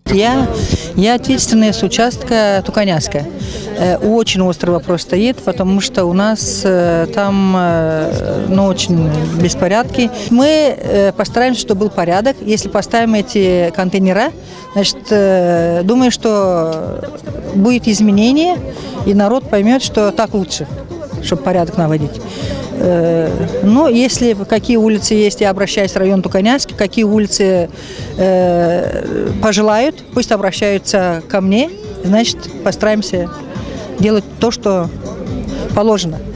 Я ответственная с участка Туканяска. Очень острый вопрос стоит, потому что у нас там очень беспорядки. Мы постараемся, чтобы был порядок. Если поставим эти контейнера, значит, думаю, что будет изменение, и народ поймет, что так лучше, чтобы порядок наводить. Но если какие улицы есть, я обращаюсь в район Туканяски, какие улицы пожелают, пусть обращаются ко мне, значит, постараемся делать то, что положено.